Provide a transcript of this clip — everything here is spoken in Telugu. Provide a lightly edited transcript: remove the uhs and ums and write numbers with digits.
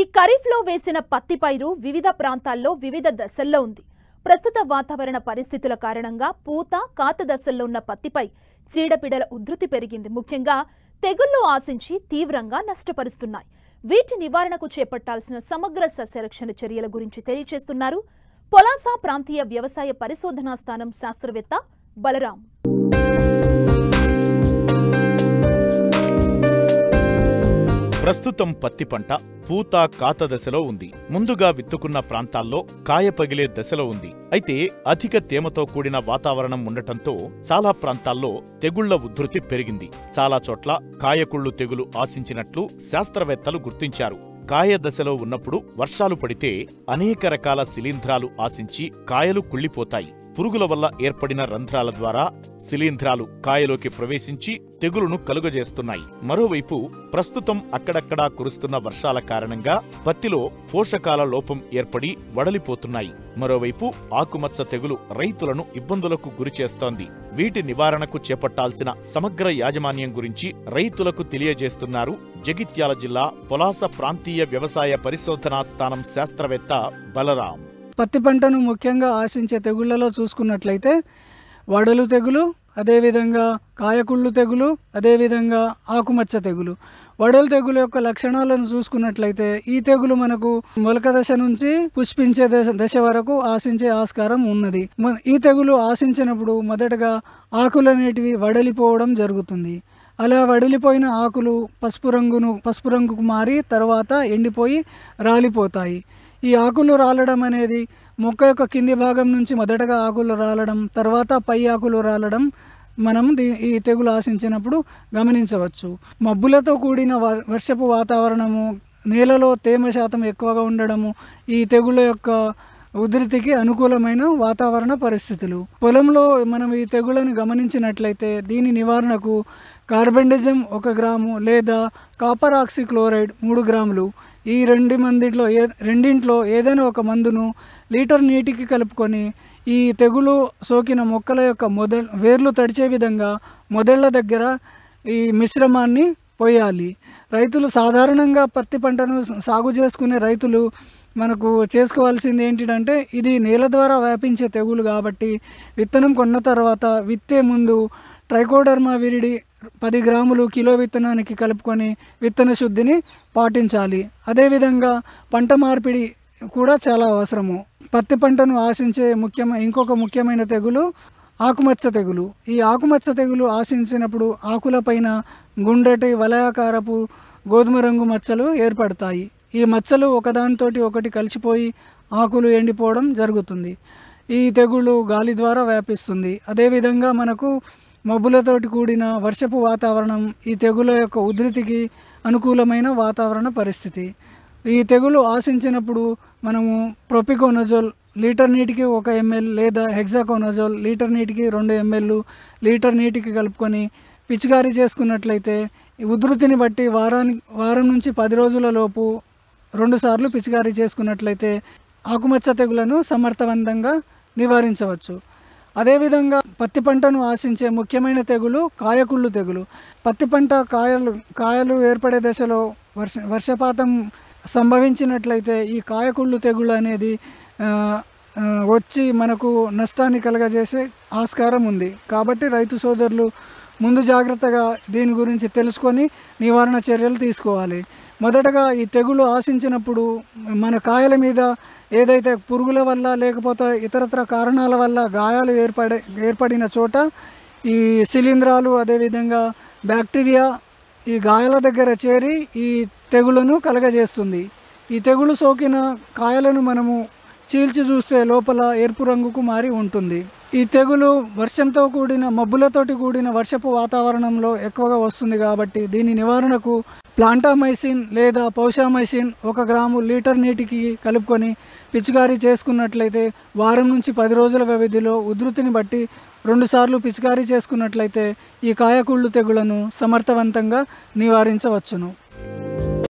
ఖరీఫ్లో వేసిన పత్తి పైరు వివిధ ప్రాంతాల్లో వివిధ దశల్లో ఉంది. ప్రస్తుత వాతావరణ పరిస్థితుల కారణంగా పూత, కాత దశల్లో ఉన్న పత్తిపై చీడపీడల ఉధృతి పెరిగింది. ముఖ్యంగా తెగుళ్లు ఆశించి తీవ్రంగా నష్టపరుస్తున్నాయి. వీటి నివారణకు చేపట్టాల్సిన సమగ్ర సస్యరక్షణ చర్యల గురించి తెలియజేస్తున్నారు పొలాస ప్రాంతీయ వ్యవసాయ పరిశోధనా స్థానం శాస్త్రవేత్త బలరాం. ప్రస్తుతం పత్తి పంట పూత, కాత దశలో ఉంది. ముందుగా విత్తుకున్న ప్రాంతాల్లో కాయ పగిలే దశలో ఉంది. అయితే అధిక తేమతో కూడిన వాతావరణం ఉండటంతో చాలా ప్రాంతాల్లో తెగుళ్ల ఉధృతి పెరిగింది. చాలా చోట్ల కాయకుళ్ళు తెగులు ఆశించినట్లు శాస్త్రవేత్తలు గుర్తించారు. కాయ దశలో ఉన్నప్పుడు వర్షాలు పడితే అనేక రకాల శిలీంధ్రాలు ఆశించి కాయలు కుళ్ళిపోతాయి. పురుగుల వల్ల ఏర్పడిన రంధ్రాల ద్వారా శిలీంధ్రాలు కాయలోకి ప్రవేశించి తెగులును కలుగజేస్తున్నాయి. మరోవైపు ప్రస్తుతం అక్కడక్కడా కురుస్తున్న వర్షాల కారణంగా పత్తిలో పోషకాల లోపం ఏర్పడి వడలిపోతున్నాయి. మరోవైపు ఆకుమచ్చ తెగులు రైతులను ఇబ్బందులకు గురిచేస్తోంది. వీటి నివారణకు చేపట్టాల్సిన సమగ్ర యాజమాన్యం గురించి రైతులకు తెలియజేస్తున్నారు జగిత్యాల జిల్లా పొలాస ప్రాంతీయ వ్యవసాయ పరిశోధనా స్థానం శాస్త్రవేత్త బలరాం. పత్తి పంటను ముఖ్యంగా ఆశించే తెగుళ్లలో చూసుకున్నట్లయితే వడలు తెగులు, అదేవిధంగా కాయకుళ్ళు తెగులు, అదేవిధంగా ఆకుమచ్చ తెగులు. వడలు తెగులు యొక్క లక్షణాలను చూసుకున్నట్లయితే ఈ తెగులు మనకు మొలక దశ నుంచి పుష్పించే దశ వరకు ఆశించే ఆస్కారం ఉన్నది. ఈ తెగులు ఆశించినప్పుడు మొదటగా ఆకులు అనేటివి వడలిపోవడం జరుగుతుంది. అలా వడిలిపోయిన ఆకులు పసుపు రంగుకు మారి తర్వాత ఎండిపోయి రాలిపోతాయి. ఈ ఆకులు రాలడం అనేది మొక్క యొక్క కింది భాగం నుంచి మొదటగా ఆకులు రాలడం, తర్వాత పై ఆకులు రాలడం మనం ఈ తెగులు ఆశించినప్పుడు గమనించవచ్చు. మబ్బులతో కూడిన వర్షపు వాతావరణము, నేలలో తేమ శాతం ఎక్కువగా ఉండడము ఈ తెగుల యొక్క ఉధృతికి అనుకూలమైన వాతావరణ పరిస్థితులు. పొలంలో మనం ఈ తెగులను గమనించినట్లయితే దీని నివారణకు కార్బెండిజం 1 గ్రాము లేదా కాపర్ ఆక్సిక్లోరైడ్ 3 గ్రాములు ఈ రెండింట్లో ఏదైనా ఒక మందును లీటర్ నీటికి కలుపుకొని ఈ తెగులు సోకిన మొక్కల యొక్క వేర్లు తడిచే విధంగా మొదళ్ల దగ్గర ఈ మిశ్రమాన్ని పోయాలి. రైతులు సాధారణంగా పత్తి పంటను సాగు చేసుకునే రైతులు మనకు చేసుకోవాల్సింది ఏంటంటే ఇది నేల ద్వారా వ్యాపించే తెగులు కాబట్టి విత్తనం కొన్న తర్వాత విత్తే ముందు ట్రైకోడర్మా విరిడి 10 గ్రాములు కిలో విత్తనానికి కలుపుకొని విత్తన శుద్ధిని పాటించాలి. అదేవిధంగా పంట మార్పిడి కూడా చాలా అవసరము. పత్తి పంటను ఆశించే ఇంకొక ముఖ్యమైన తెగులు ఆకుమచ్చ తెగులు. ఈ ఆకుమచ్చ తెగులు ఆశించినప్పుడు ఆకులపైన గుండ్రటి వలయాకారపు గోధుమ రంగు మచ్చలు ఏర్పడతాయి. ఈ మచ్చలు ఒకదానితోటి ఒకటి కలిసిపోయి ఆకులు ఎండిపోవడం జరుగుతుంది. ఈ తెగులు గాలి ద్వారా వ్యాపిస్తుంది. అదేవిధంగా మనకు మబ్బులతోటి కూడిన వర్షపు వాతావరణం ఈ తెగుల యొక్క ఉధృతికి అనుకూలమైన వాతావరణ పరిస్థితి. ఈ తెగులు ఆశించినప్పుడు మనము ప్రొపికోనజోల్ లీటర్ నీటికి 1 ml లేదా హెక్సాకోనజోల్ లీటర్ నీటికి 2 ml లీటర్ నీటికి కలుపుకొని పిచికారీ చేసుకున్నట్లయితే ఈ ఉధృతిని బట్టి వారం నుంచి 10 రోజుల లోపు 2 సార్లు పిచికారీ చేసుకున్నట్లయితే ఆకుమచ్చ తెగులను సమర్థవంతంగా నివారించవచ్చు. అదేవిధంగా పత్తి పంటను ఆశించే ముఖ్యమైన తెగులు కాయకుళ్ళు తెగులు. పత్తి పంట కాయలు ఏర్పడే దశలో వర్షపాతం సంభవించినట్లయితే ఈ కాయకుళ్ళు తెగులు అనేది వచ్చి మనకు నష్టాన్ని కలగజేసే ఆస్కారం ఉంది. కాబట్టి రైతు సోదరులు ముందు జాగ్రత్తగా దీని గురించి తెలుసుకొని నివారణ చర్యలు తీసుకోవాలి. మొదటగా ఈ తెగులు ఆశించినప్పుడు మన కాయల మీద ఏదైతే పురుగుల వల్ల లేకపోతే ఇతరత్ర కారణాల వల్ల గాయాలు ఏర్పడిన చోట ఈ శిలీంధ్రాలు అదేవిధంగా బ్యాక్టీరియా ఈ గాయాల దగ్గర చేరి ఈ తెగులును కలగజేస్తుంది. ఈ తెగులు సోకిన కాయలను మనము చీల్చి చూస్తే లోపల ఎరుపు రంగుకు మారి ఉంటుంది. ఈ తెగులు వర్షంతో కూడిన మబ్బులతోటి కూడిన వర్షపు వాతావరణంలో ఎక్కువగా వస్తుంది కాబట్టి దీని నివారణకు ప్లాంటామైసిన్ లేదా పౌషామైసిన్ 1 గ్రాము లీటర్ నీటికి కలుపుకొని పిచికారీ చేసుకున్నట్లయితే వారం నుంచి 10 రోజుల వ్యవధిలో ఉధృతిని బట్టి 2 సార్లు పిచికారీ చేసుకున్నట్లయితే ఈ కాయకుళ్ళు తెగులను సమర్థవంతంగా నివారించవచ్చును.